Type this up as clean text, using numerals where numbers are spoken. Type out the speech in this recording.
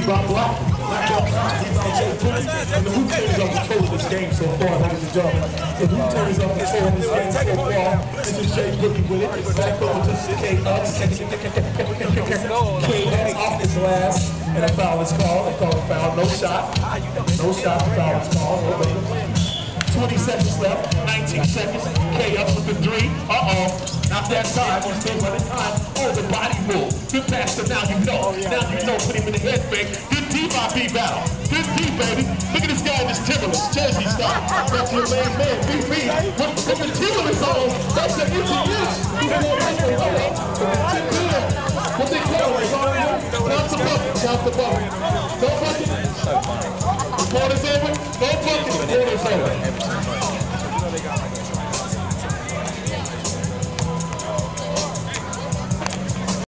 drop block. And the Wu-Tang is on control of this game so far, ladies and gentlemen. The Wu-Tang is on control of this game so far. This is Jay Boogie with it. Back over to K-Up. K-Up off his glass. And a foul is called. They call it foul. No shot. No shot. The foul is called. 20 seconds left, 19 seconds, K up with the three, not that time, we're still running time, the body move, good pass to now you know, put him in the head fake, good D by B battle, good D baby, look at this guy in this Timberlands, Jersey style, that's your man, BB, with the Timberlands on, that's an interview, what they call it, count the bucket, no bucket, the ball is over, no bucket, the ball is over.